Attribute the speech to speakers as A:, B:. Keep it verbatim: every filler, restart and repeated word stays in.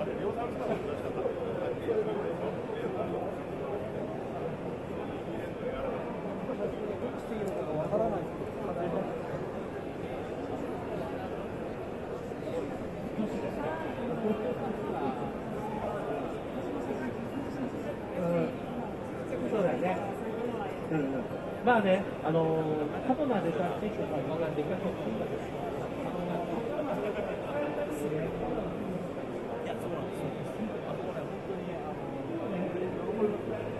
A: そうだよね。うんうん。まあね、あのー、過去までさ、選手が学んでいかなかったんだけど、あのー、いや、そうなんですよ。あのね、本当に、あのー、